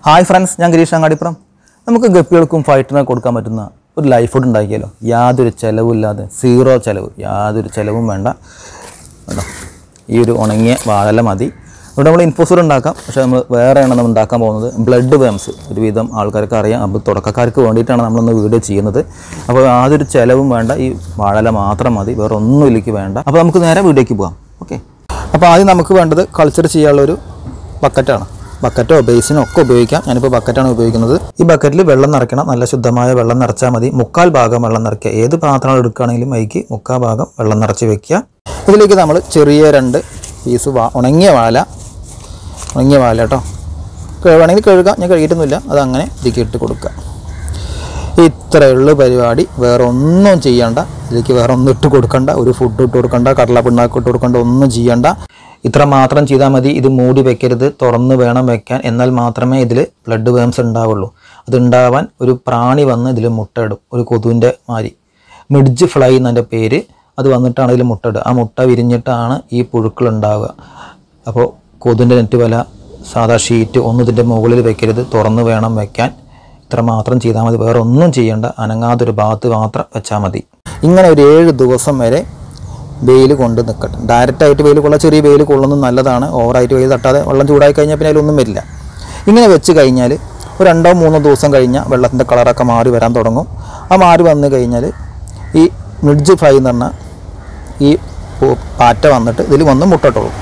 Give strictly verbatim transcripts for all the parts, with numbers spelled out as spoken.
Hi friends, ഞാൻ ഗിരീഷ് അങ്ങാടിപ്പുറം. നമുക്ക് ഗപ്പികൾക്കും ഫൈറ്ററിനൊക്കെ കൊടുക്കാൻ പറ്റുന്ന ഒരു ലൈഫ് ഫുഡ് ഉണ്ടാക്കിയാലോ? യാതൊരു ചിലവില്ലാതെ, സീറോ ചിലവ്, യാതൊരു ചിലവും വേണ്ട. കേട്ടോ, ഈ ഒരു ഉണങ്ങിയ വാഴല മതി. ഇവിടെ നമ്മൾ ഇൻഫോസൂർ ഉണ്ടാക്കാം, പക്ഷേ നമ്മൾ വേറെയാണ് നമ്മൾ ഉണ്ടാക്കാൻ പോകുന്നത് ബ്ലഡ് വേംസ്. ഒരുവിധം ആൾക്കാർക്ക് അറിയാം, അപ്പോൾ തുടക്കക്കാർക്ക് വേണ്ടിയിട്ടാണ് നമ്മളൊന്ന് വീഡിയോ ചെയ്യുന്നത്. അപ്പോൾ യാതൊരു ചിലവും വേണ്ട, ഈ വാഴല മാത്രം മതി, വേറെ ഒന്നും ഇതിലേക്ക് വേണ്ട. അപ്പോൾ നമുക്ക് നേരെ വീഡിയോയ്ക്ക് പോകാം. ഓക്കെ, അപ്പോൾ ആദ്യം നമുക്ക് വേണ്ടത് കൾച്ചർ ചെയ്യാനുള്ളൊരു ബക്കറ്റാണ്. ബക്കറ്റോ ബേസിനോ ഒക്കെ ഉപയോഗിക്കാം. ഞാനിപ്പോൾ ബക്കറ്റാണ് ഉപയോഗിക്കുന്നത്. ഈ ബക്കറ്റിൽ വെള്ളം നിറയ്ക്കണം, നല്ല ശുദ്ധമായ വെള്ളം നിറച്ചാൽ മതി. മുക്കാൽ ഭാഗം വെള്ളം നിറയ്ക്കുക. ഏത് പാത്രം എടുക്കുകയാണെങ്കിലും അതിക്ക് മുക്കാൽ ഭാഗം വെള്ളം നിറച്ച് വെക്കുക. ഇതിലേക്ക് നമ്മൾ ചെറിയ രണ്ട് പീസ് വാ ഉണങ്ങിയ വാഴ ഉണങ്ങിയ വാഴ കേട്ടോ, വേണമെങ്കിൽ കഴുകാം, ഞാൻ കഴുകിയിട്ടൊന്നുമില്ല. അതങ്ങനെ ഇതിലേക്ക് ഇട്ട് കൊടുക്കുക. ഇത്രയുള്ള പരിപാടി, വേറെ ഒന്നും ചെയ്യണ്ട. ഇതിലേക്ക് വേറെ ഒന്നും ഇട്ട് കൊടുക്കണ്ട, ഒരു ഫുഡ് ഇട്ട് കൊടുക്കണ്ട, കടല പിണ്ണാക്ക് ഇട്ട് കൊടുക്കണ്ട, ഒന്നും ചെയ്യണ്ട. ഇത്ര മാത്രം ചെയ്താൽ മതി. ഇത് മൂടി വെക്കരുത്, തുറന്ന് വേണം വെക്കാൻ. എന്നാൽ മാത്രമേ ഇതിൽ ബ്ലഡ് വേംസ് ഉണ്ടാവുള്ളൂ. അതുണ്ടാവാൻ ഒരു പ്രാണി വന്ന് ഇതിൽ മുട്ടയിടും, ഒരു കൊതുവിൻ്റെ മാതിരി. മിഡ്ജ് ഫ്ലൈ എന്നതിൻ്റെ പേര്. അത് വന്നിട്ടാണ് ഇതിൽ മുട്ടയിടുക. ആ മുട്ട വിരിഞ്ഞിട്ടാണ് ഈ പുഴുക്കൾ ഉണ്ടാവുക. അപ്പോൾ കൊതുവിൻ്റെ നെറ്റ് വല, സാധാ ഷീറ്റ് ഒന്നും ഇതിൻ്റെ മുകളിൽ വെക്കരുത്, തുറന്ന് വേണം വെക്കാൻ. ഇത്ര മാത്രം ചെയ്താൽ മതി, വേറെ ഒന്നും ചെയ്യേണ്ട. അനങ്ങാതൊരു ഭാഗത്ത് മാത്രം വെച്ചാൽ മതി. ഇങ്ങനെ ഒരു ഏഴ് ദിവസം വരെ വെയിൽ കൊണ്ട് നിൽക്കട്ടെ. ഡയറക്റ്റായിട്ട് വെയിൽ കൊള്ളാൻ, ചെറിയ വെയിൽ കൊള്ളുന്നത് നല്ലതാണ്. ഓവറായിട്ട് വെയിൽ തട്ടാതെ വെള്ളം ചൂടായി കഴിഞ്ഞാൽ പിന്നെ അതിലൊന്നും വരില്ല. ഇങ്ങനെ വെച്ച് കഴിഞ്ഞാൽ ഒരു രണ്ടോ മൂന്നോ ദിവസം കഴിഞ്ഞാൽ വെള്ളത്തിൻ്റെ കളറൊക്കെ മാറി വരാൻ തുടങ്ങും. ആ മാറി വന്നു കഴിഞ്ഞാൽ ഈ മിഡ്ജ് ഫ്ലൈ എന്ന് പറഞ്ഞാൽ ഈ പാറ്റ വന്നിട്ട് ഇതിൽ വന്ന് മുട്ടട്ടോളും.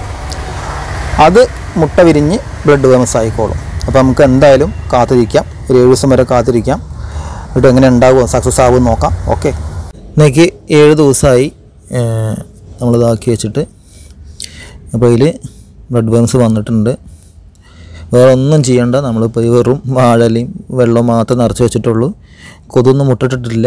അത് മുട്ട വിരിഞ്ഞ് ബ്ലഡ് വേംസ് ആയിക്കോളും. അപ്പോൾ നമുക്ക് എന്തായാലും കാത്തിരിക്കാം, ഒരു ഏഴ് ദിവസം വരെ കാത്തിരിക്കാം. എന്നിട്ട് എങ്ങനെ ഉണ്ടാകുമോ, സക്സസ് ആകുമെന്ന് നോക്കാം. ഓക്കെ, ഇന്നേക്ക് ഏഴ് ദിവസമായി നമ്മളിതാക്കി വെച്ചിട്ട്. അപ്പോൾ ഇതിൽ ബ്ലഡ് വേംസ് വന്നിട്ടുണ്ട്. വേറെ ഒന്നും ചെയ്യണ്ട. നമ്മളിപ്പോൾ ഈ വെറും വാഴലയും വെള്ളവും മാത്രം നിറച്ച് വെച്ചിട്ടുള്ളൂ. കൊതൊന്നും മുട്ടിട്ടിട്ടില്ല.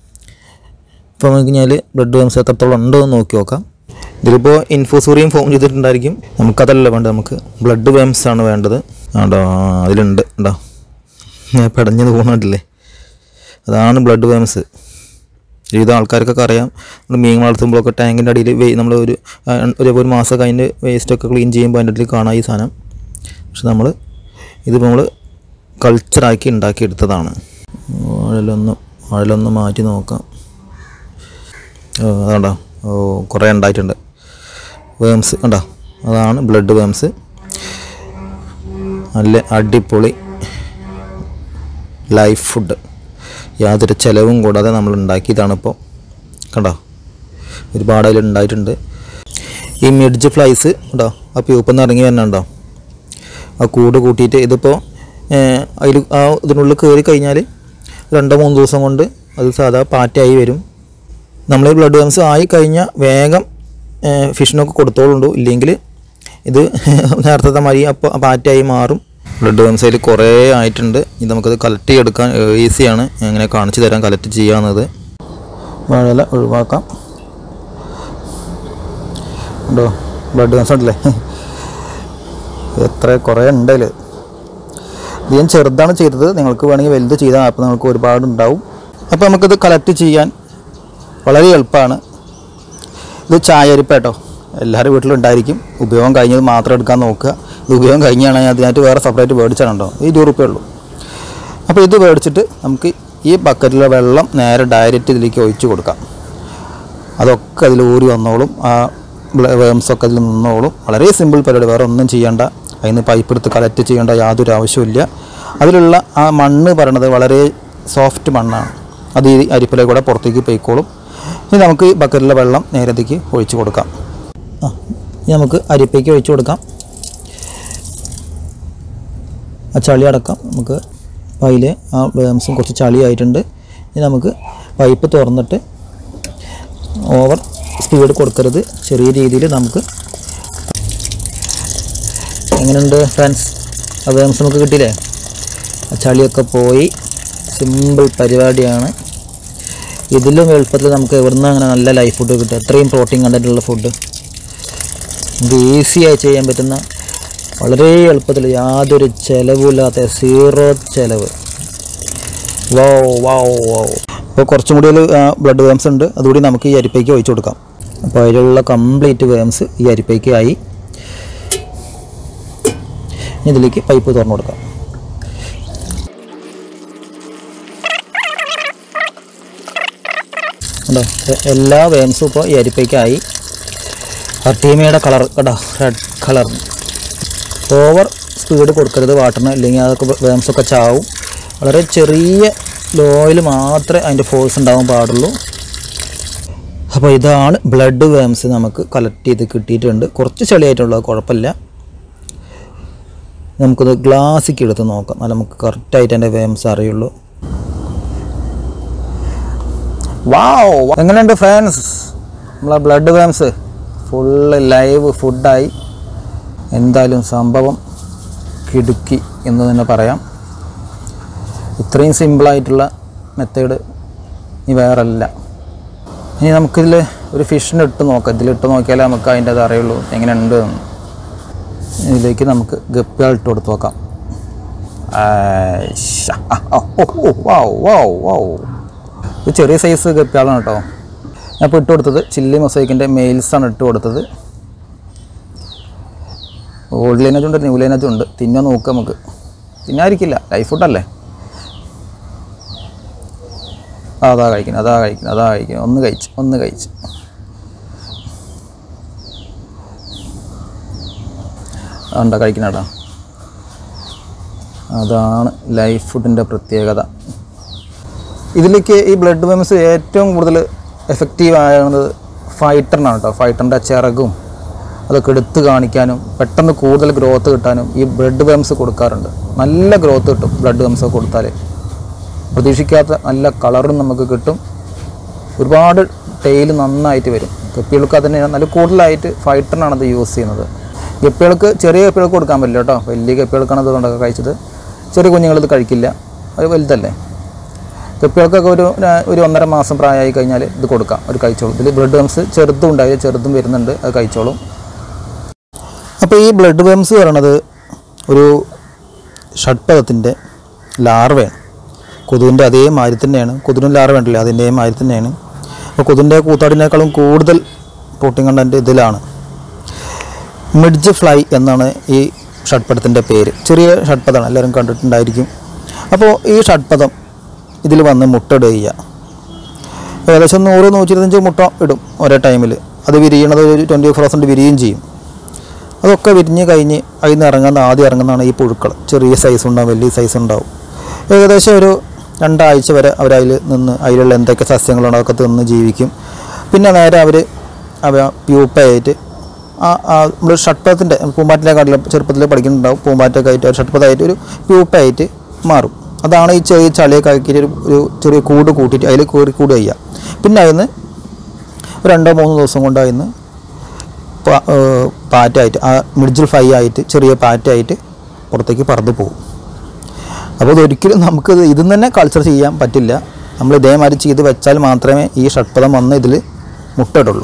ഇപ്പോൾ നമുക്ക് ഞാൻ ബ്ലഡ് വേംസ് എത്രത്തോളം ഉണ്ടോ എന്ന് നോക്കി നോക്കാം. ഇതിലിപ്പോൾ ഇൻഫോസൂറിയും ഫോം ചെയ്തിട്ടുണ്ടായിരിക്കും. നമുക്കതല്ല വേണ്ടത്, നമുക്ക് ബ്ലഡ് വേംസ് ആണ് വേണ്ടത്. ആണ്ടോ, അതിലുണ്ട് ഉണ്ടോ, ഞാൻ പടഞ്ഞത് പോകുന്നില്ലേ, അതാണ് ബ്ലഡ് വേംസ്. ഇത് ആൾക്കാർക്കൊക്കെ അറിയാം. നമ്മൾ മീൻ വളർത്തുമ്പോഴൊക്കെ ടാങ്കിൻ്റെ അടിയിൽ വേ നമ്മൾ ഒരു ഒരു ഒരു മാസമൊക്കെ അതിൻ്റെ വേസ്റ്റൊക്കെ ക്ലീൻ ചെയ്യുമ്പോൾ അതിൻ്റെ അടിയിൽ കാണാം ഈ സാധനം. പക്ഷെ നമ്മൾ ഇതിപ്പോൾ നമ്മൾ കൾച്ചറാക്കി ഉണ്ടാക്കിയെടുത്തതാണ്. വാഴലൊന്ന് വാഴലൊന്ന് മാറ്റി നോക്കാം. ഓ അതുണ്ടോ, ഓ കുറേ ഉണ്ടായിട്ടുണ്ട് വേംസ് കണ്ടോ, അതാണ് ബ്ലഡ് വേംസ്. നല്ല അടിപൊളി ലൈഫ് ഫുഡ്, യാതൊരു ചിലവും കൂടാതെ നമ്മൾ ഉണ്ടാക്കിയതാണിപ്പോൾ. കണ്ടോ, ഒരുപാട് അതിൽ ഉണ്ടായിട്ടുണ്ട്. ഈ മിഡ്ജ് ഫ്ലൈസ് ഉണ്ടോ, ആ പ്യൂപ്പെന്ന് ഇറങ്ങി വരണുണ്ടോ, ആ കൂട് കൂട്ടിയിട്ട് ഇതിപ്പോൾ അതിൽ ആ ഇതിനുള്ളിൽ കയറി കഴിഞ്ഞാൽ രണ്ടോ മൂന്ന് ദിവസം കൊണ്ട് അത് സാധാ പാറ്റയായി വരും. നമ്മൾ ഈ ബ്ലഡ് വേംസ് ആയി കഴിഞ്ഞാൽ വേഗം ഫിഷിനൊക്കെ കൊടുത്തോളുണ്ടോ, ഇല്ലെങ്കിൽ ഇത് നേരത്തെ മാതിരി അപ്പോൾ പാറ്റയായി മാറും. ബ്ലഡ് വേംസ് അതിൽ കുറേ ആയിട്ടുണ്ട്. ഇത് നമുക്കത് കളക്ട് ചെയ്തെടുക്കാൻ ഈസിയാണ്. എങ്ങനെ കാണിച്ചു തരാൻ കളക്ട് ചെയ്യാവുന്നത്. വാഴല ഒഴിവാക്കാം. ഉണ്ടോ ബ്ലഡ് വേംസ് ഉണ്ടല്ലേ, എത്ര കുറേ ഉണ്ടല്ലേ. ഇത് ഞാൻ ചെറുതാണ് ചെയ്തത്, നിങ്ങൾക്ക് വേണമെങ്കിൽ വലുത് ചെയ്താൽ അപ്പോൾ നിങ്ങൾക്ക് ഒരുപാട് ഉണ്ടാവും. അപ്പോൾ നമുക്കിത് കളക്ട് ചെയ്യാൻ വളരെ എളുപ്പമാണ്. ഇത് ചായരിപ്പ കേട്ടോ, എല്ലാവരും വീട്ടിലും ഉണ്ടായിരിക്കും. ഉപയോഗം കഴിഞ്ഞത് മാത്രം എടുക്കാൻ നോക്കുക. ഇത് ഉപയോഗം കഴിഞ്ഞാണെങ്കിൽ അതിനായിട്ട് വേറെ സെപ്പറേറ്റ് മേടിച്ചാണുണ്ടോ, ഇരുപത് റുപ്യ ഉള്ളൂ. അപ്പോൾ ഇത് മേടിച്ചിട്ട് നമുക്ക് ഈ ബക്കറ്റിലെ വെള്ളം നേരെ ഡയറക്റ്റ് ഇതിലേക്ക് ഒഴിച്ച് കൊടുക്കാം. അതൊക്കെ അതിൽ ഊരി വന്നോളും, ആ വേംസൊക്കെ അതിൽ നിന്നോളും. വളരെ സിമ്പിൾ പരിപാടി, വേറെ ഒന്നും ചെയ്യേണ്ട. അതിന് പൈപ്പ് എടുത്ത് കളക്ട് ചെയ്യേണ്ട യാതൊരു ആവശ്യമില്ല. അതിലുള്ള ആ മണ്ണ് പറയണത് വളരെ സോഫ്റ്റ് മണ്ണാണ്, അത് ഈ അരിപ്പിലെ കൂടെ പുറത്തേക്ക് പോയിക്കോളും. ഇനി നമുക്ക് ഈ ബക്കറ്റിലെ വെള്ളം നേരത്തേക്ക് ഒഴിച്ച് കൊടുക്കാം. ആ ഇനി നമുക്ക് അരിപ്പയ്ക്ക് ഒഴിച്ച് കൊടുക്കാം. ആ ചളി അടക്കം നമുക്ക് അതിൽ ആ വേംസും കുറച്ച് ചളിയായിട്ടുണ്ട്. ഇനി നമുക്ക് പൈപ്പ് തുറന്നിട്ട് ഓവർ സ്പീഡ് കൊടുക്കരുത്, ചെറിയ രീതിയിൽ നമുക്ക്. എങ്ങനെയുണ്ട് ഫ്രണ്ട്സ്, ആ വേംസ് നമുക്ക് കിട്ടിയില്ലേ, ആ ചളിയൊക്കെ പോയി. സിമ്പിൾ പരിപാടിയാണ്. ഇതിലും എളുപ്പത്തിൽ നമുക്ക് എവിടുന്ന് അങ്ങനെ നല്ല ലൈഫ് ഫുഡ് കിട്ടും. അത്രയും പ്രോട്ടീൻ കണ്ടൻറ്റുള്ള ഫുഡ് നമുക്ക് ഈസിയായി ചെയ്യാൻ പറ്റുന്ന, വളരെ എളുപ്പത്തിൽ, യാതൊരു ചിലവുമില്ലാത്ത സീറോ ചിലവ്. വോ വോ വോ ഇപ്പോൾ കുറച്ചും കൂടി ബ്ലഡ് വേംസ് ഉണ്ട്, അതുകൂടി നമുക്ക് ഈ അരിപ്പയ്ക്ക് ഒഴിച്ചു കൊടുക്കാം. അപ്പോൾ അതിലുള്ള കംപ്ലീറ്റ് വേംസ് ഈ അരിപ്പയ്ക്ക് ആയി. ഇതിലേക്ക് പൈപ്പ് തുറന്നു കൊടുക്കാം. കേട്ടോ. എല്ലാ വേംസും ഇപ്പോൾ ഈ അരിപ്പയ്ക്കായി. അർട്ടീമയുടെ കളർ കേട്ടോ, റെഡ് കളർ. ഓവർ സ്പീഡ് കൊടുക്കരുത് വാട്ടറിന്, ഇല്ലെങ്കിൽ അതൊക്കെ വേംസൊക്കെ ചാവും. വളരെ ചെറിയ ലോയിൽ മാത്രമേ അതിൻ്റെ ഫോഴ്സ് ഉണ്ടാവാൻ പാടുള്ളൂ. അപ്പോൾ ഇതാണ് ബ്ലഡ് വേംസ് നമുക്ക് കളക്ട് ചെയ്ത് കിട്ടിയിട്ടുണ്ട്. കുറച്ച് ചെളിയായിട്ടുള്ളത് കുഴപ്പമില്ല. നമുക്കത് ഗ്ലാസ്സിക്ക് എടുത്ത് നോക്കാം, എന്നാൽ നമുക്ക് കറക്റ്റായിട്ട് എൻ്റെ വേംസ് അറിയുള്ളൂ. വാവ്, എങ്ങനെയുണ്ട് ഫ്രണ്ട്സ് നമ്മളെ ബ്ലഡ് വേംസ്? ഫുള്ള് ലൈവ് ഫുഡായി. എന്തായാലും സംഭവം കിടുക്കി എന്ന് തന്നെ പറയാം. ഇത്രയും സിമ്പിളായിട്ടുള്ള മെത്തേഡ് ഇനി വേറല്ല. ഇനി നമുക്കിതിൽ ഒരു ഫിഷിനെ ഇട്ട് നോക്കാം. ഇതിലിട്ട് നോക്കിയാലേ നമുക്ക് അതിൻ്റെ അത് അറിയുള്ളൂ എങ്ങനെയുണ്ട് എന്ന്. ഇതിലേക്ക് നമുക്ക് ഗപ്പികൾ ഇട്ട് കൊടുത്ത് നോക്കാം. ഇത് ചെറിയ സൈസ് ഗപ്പികളാണ് കേട്ടോ. ഞാൻ ഇപ്പോൾ ഇട്ട് കൊടുത്തത് ചില്ലി മൊസൈക്കിൻ്റെ മെയിൽസാണ് ഇട്ട് കൊടുത്തത്. ഓൾഡ് ലൈനേജും ഉണ്ട്, ന്യൂ ലൈനേജും ഉണ്ട്. തിന്നാൻ നോക്കാം നമുക്ക്. തിന്നായിരിക്കില്ല, ലൈഫ് ഫുഡല്ലേ. അതാ കഴിക്കുന്നത്, അതാ കഴിക്കുന്നത്, അതാ കഴിക്കുന്നത്. ഒന്ന് കഴിച്ച് ഒന്ന് കഴിച്ച് അതുകൊണ്ടാ കഴിക്കണേടാ. അതാണ് ലൈഫ് ഫുഡിൻ്റെ പ്രത്യേകത. ഇതിലേക്ക് ഈ ബ്ലഡ് വേംസ് ഏറ്റവും കൂടുതൽ എഫക്റ്റീവ് ആകുന്നത് ഫൈറ്ററിനാണ് കേട്ടോ. ഫൈറ്ററിൻ്റെ ചിറകും അതൊക്കെ എടുത്ത് കാണിക്കാനും പെട്ടെന്ന് കൂടുതൽ ഗ്രോത്ത് കിട്ടാനും ഈ ബ്ലഡ് വേംസ് കൊടുക്കാറുണ്ട്. നല്ല ഗ്രോത്ത് കിട്ടും ബ്ലഡ് വേംസ് കൊടുത്താൽ. പ്രതീക്ഷിക്കാത്ത നല്ല കളറും നമുക്ക് കിട്ടും. ഒരുപാട് ടെയിൽ നന്നായിട്ട് വരും. ഗപ്പികൾക്ക് അതിന് നല്ല കൂടുതലായിട്ട് ഫൈറ്ററിനാണ് അത് യൂസ് ചെയ്യുന്നത്. ഗപ്പികൾക്ക് ചെറിയ ഗപ്പികൾക്ക് കൊടുക്കാൻ പറ്റില്ല കേട്ടോ. വലിയ ഗപ്പികൾക്കാണ് അതുകൊണ്ടൊക്കെ കഴിച്ചത്. ചെറിയ കുഞ്ഞുങ്ങളിത് കഴിക്കില്ല, അത് വലുതല്ലേ. ഗപ്പികൾക്കൊക്കെ ഒരു ഒരു ഒന്നര മാസം പ്രായമായി കഴിഞ്ഞാൽ ഇത് കൊടുക്കാം, ഒരു കഴിച്ചോളും. ഇതിൽ ബ്ലഡ് വേംസ് ചെറുതും ഉണ്ടായി, ചെറുതും വരുന്നുണ്ട്, അത് കഴിച്ചോളും. അപ്പോൾ ഈ ബ്ലഡ് വേംസ് പറയണത് ഒരു ഷഡ്പദത്തിൻ്റെ ലാർവയാണ്. കൊതുവിൻ്റെ അതേ മാതിരി തന്നെയാണ്. കൊതുവിൻ്റെ ലാർവ ഉണ്ടല്ലോ, അതിൻ്റെ മാതിരി തന്നെയാണ്. അപ്പോൾ കൊതുവിൻ്റെ കൂത്താടിനേക്കാളും കൂടുതൽ പ്രോട്ടീൻ കണ്ടൻറ്റ് ഇതിലാണ്. മിഡ്ജ് ഫ്ലൈ എന്നാണ് ഈ ഷഡ്പദത്തിൻ്റെ പേര്. ചെറിയ ഷഡ്പദമാണ്, എല്ലാവരും കണ്ടിട്ടുണ്ടായിരിക്കും. അപ്പോൾ ഈ ഷഡ്പദം ഇതിൽ വന്ന് മുട്ടയിടുക ചെയ്യുക. ഏകദേശം നൂറ് നൂറ്റി ഇരുപത്തഞ്ച് മുട്ട ഇടും ഒരേ ടൈമിൽ. അത് വിരിയണത് ഒരു ട്വൻറ്റി ഫോർ ഹവേഴ്സ് വിരിയുകയും ചെയ്യും. അതൊക്കെ വിരിഞ്ഞ് കഴിഞ്ഞ് അതിൽ നിന്ന് ഇറങ്ങുന്ന ആദ്യം ഇറങ്ങുന്നതാണ് ഈ പുഴുക്കൾ. ചെറിയ സൈസ് ഉണ്ടാവും, വലിയ സൈസ് ഉണ്ടാവും. ഏകദേശം ഒരു രണ്ടാഴ്ച വരെ അവരതിൽ നിന്ന് അതിലുള്ള എന്തൊക്കെ സസ്യങ്ങളുണ്ടോ അതൊക്കെ തിന്ന് ജീവിക്കും. പിന്നെ നേരെ അവർ അവ പ്യൂപ്പയായിട്ട് ആ നമ്മൾ ഷഡ്പദത്തിൻ്റെ പൂമ്പാറ്റിനെക്കാട്ടിലും ചെറുപ്പത്തിൽ പഠിക്കുന്നുണ്ടാവും. പൂമ്പാറ്റൊക്കെ ആയിട്ട് ഒരു ഷഡ്പദമായിട്ട് ഒരു പ്യൂപ്പയായിട്ട് മാറും. അതാണ് ഈ ചെറിയ ചളിയൊക്കെ ആക്കിയിട്ട് ഒരു ചെറിയ കൂട് കൂട്ടിയിട്ട് അതിൽ കയറി കൂട് ചെയ്യുക. പിന്നെ അതിന് രണ്ടോ മൂന്നോ ദിവസം കൊണ്ട് അതിന് പാറ്റായിട്ട് ആ മിഡ്ജിൽ ഫ്ലൈ ആയിട്ട് ചെറിയ പാറ്റായിട്ട് പുറത്തേക്ക് പറന്ന് പോകും. അപ്പോൾ ഇതൊരിക്കലും നമുക്ക് ഇതിൽ തന്നെ കൾച്ചർ ചെയ്യാൻ പറ്റില്ല. നമ്മൾ ഇതേമാതിരി ചെയ്ത് വെച്ചാൽ മാത്രമേ ഈ ഷഡ്പദം വന്ന് ഇതിൽ മുട്ടയിടുള്ളൂ.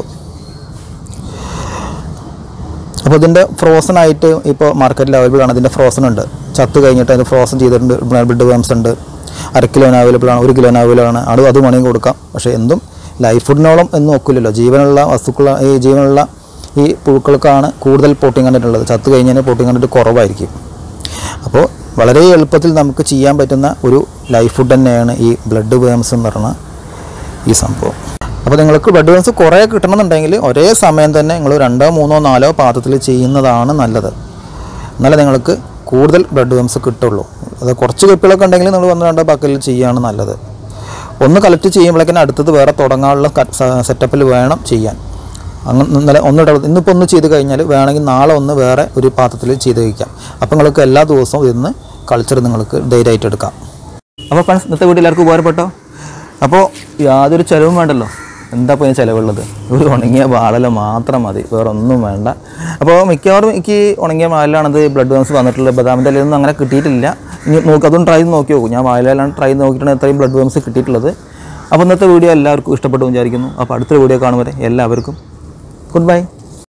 അപ്പോൾ ഇതിൻ്റെ ഫ്രോസൺ ആയിട്ട് ഇപ്പോൾ മാർക്കറ്റിൽ അവൈലബിൾ ആണ്. ഇതിൻ്റെ ഫ്രോസൺ ഉണ്ട്, ചത്ത് കഴിഞ്ഞിട്ട് അതിന് ഫ്രോസൺ ചെയ്തിട്ടുണ്ട്. ബ്ലഡ് വേംസ് ഉണ്ട്, അര കിലോന് അവൈലബിൾ ആണ്, ഒരു കിലോന് അവൈലബിൾ ആണ്. അത് അത് വേണമെങ്കിൽ കൊടുക്കാം. പക്ഷേ എന്തും ലൈഫ് ഫുഡിനോളം എന്നും ഒക്കില്ലല്ലോ. ജീവനുള്ള വസ്തുക്കൾ, ഈ ജീവനുള്ള ഈ പുഴുക്കൾക്കാണ് കൂടുതൽ പ്രോട്ടീൻ കണ്ടന്റ് ഉള്ളത്. ചത്ത് കഴിഞ്ഞാൽ പ്രോട്ടീൻ കണ്ടന്റ് കുറവായിരിക്കും. അപ്പോൾ വളരെ എളുപ്പത്തിൽ നമുക്ക് ചെയ്യാൻ പറ്റുന്ന ഒരു ലൈഫ് ഫുഡ് തന്നെയാണ് ഈ ബ്ലഡ് വേംസ് എന്ന് പറഞ്ഞ ഈ സംഭവം. അപ്പോൾ നിങ്ങൾക്ക് ബ്ലഡ് വേംസ് കുറേ കിട്ടണമെന്നുണ്ടെങ്കിൽ ഒരേ സമയം തന്നെ നിങ്ങൾ രണ്ടോ മൂന്നോ നാലോ പാത്രത്തിൽ ചെയ്യുന്നതാണ് നല്ലത്. എന്നാലേ നിങ്ങൾക്ക് കൂടുതൽ ബ്ലഡ് വേംസ് കിട്ടുള്ളൂ. അത് കുറച്ച് ഗപ്പികളൊക്കെ ഉണ്ടെങ്കിൽ നിങ്ങൾ വന്ന് രണ്ടോ ബക്കറ്റിൽ ചെയ്യുകയാണ് നല്ലത്. ഒന്ന് കളക്ട് ചെയ്യുമ്പോഴേക്കും അടുത്തത് വേറെ തുടങ്ങാനുള്ള സെറ്റപ്പിൽ വേണം ചെയ്യാൻ. അങ്ങനെ ഇന്നലെ ഒന്നിട ഇന്നിപ്പോൾ ഒന്ന് ചെയ്ത് കഴിഞ്ഞാൽ വേണമെങ്കിൽ നാളെ ഒന്ന് വേറെ ഒരു പാത്രത്തിൽ ചെയ്ത് കഴിക്കാം. അപ്പോൾ നിങ്ങൾക്ക് എല്ലാ ദിവസവും ഇന്ന് കൾച്ചർ നിങ്ങൾക്ക് ധൈര്യമായിട്ട് എടുക്കാം. അപ്പോൾ ഫ്രണ്ട്സ്, ഇന്നത്തെ വീട്ടിൽ എല്ലാവർക്കും ഉപകാരപ്പെട്ടോ? അപ്പോൾ യാതൊരു ചിലവും വേണ്ടല്ലോ. എന്താ ഇപ്പോൾ ചിലവുള്ളത്? ഒരു ഉണങ്ങിയ വാഴല മാത്രം മതി, വേറെ ഒന്നും വേണ്ട. അപ്പോൾ മിക്കവാറും എനിക്ക് ഉണങ്ങിയ വാഴലാണത് ബ്ലഡ് വേംസ് വന്നിട്ടുള്ളത്. ബദാമിൻ്റെ ഇലയൊന്നും അങ്ങനെ കിട്ടിയിട്ടില്ല. ഇനി നോക്കി അതും ട്രൈ ചെയ്ത് നോക്കി നോക്കും. ഞാൻ വാഴലാണ് ട്രൈ ചെയ്ത് നോക്കിയിട്ടാണ് എത്രയും ബ്ലഡ് വേംസ് കിട്ടിയിട്ടുള്ളത്. അപ്പോൾ ഇന്നത്തെ വീഡിയോ എല്ലാവർക്കും ഇഷ്ടപ്പെട്ടു വിചാരിക്കുന്നു. അപ്പോൾ അടുത്തൊരു വീഡിയോ കാണും വരെ എല്ലാവർക്കും ഗുഡ് ബൈ.